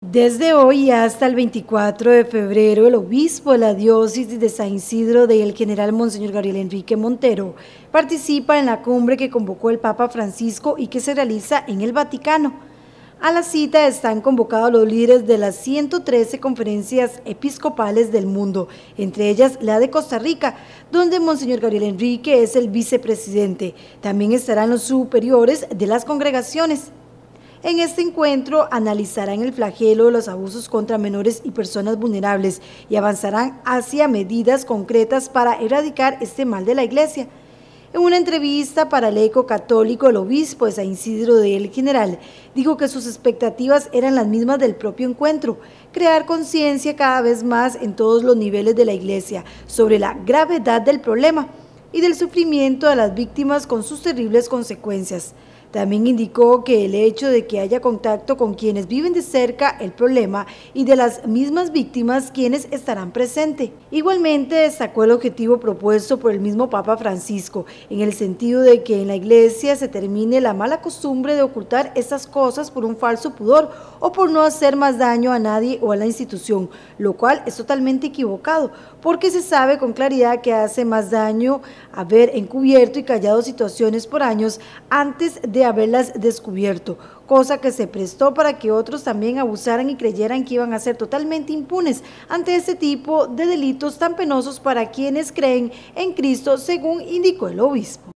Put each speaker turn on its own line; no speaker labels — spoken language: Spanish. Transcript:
Desde hoy hasta el 24 de febrero, el obispo de la diócesis de San Isidro del general Monseñor Gabriel Enrique Montero participa en la cumbre que convocó el Papa Francisco y que se realiza en el Vaticano. A la cita están convocados los líderes de las 113 conferencias episcopales del mundo, entre ellas la de Costa Rica, donde Monseñor Gabriel Enrique es el vicepresidente. También estarán los superiores de las congregaciones. En este encuentro analizarán el flagelo de los abusos contra menores y personas vulnerables y avanzarán hacia medidas concretas para erradicar este mal de la Iglesia. En una entrevista para el Eco Católico, el obispo de San Isidro del General dijo que sus expectativas eran las mismas del propio encuentro: crear conciencia cada vez más en todos los niveles de la Iglesia sobre la gravedad del problema y del sufrimiento de las víctimas con sus terribles consecuencias. También indicó que el hecho de que haya contacto con quienes viven de cerca el problema y de las mismas víctimas quienes estarán presentes. Igualmente destacó el objetivo propuesto por el mismo Papa Francisco, en el sentido de que en la Iglesia se termine la mala costumbre de ocultar estas cosas por un falso pudor o por no hacer más daño a nadie o a la institución, lo cual es totalmente equivocado, porque se sabe con claridad que hace más daño haber encubierto y callado situaciones por años antes de haberlas descubierto, cosa que se prestó para que otros también abusaran y creyeran que iban a ser totalmente impunes ante este tipo de delitos tan penosos para quienes creen en Cristo, según indicó el obispo.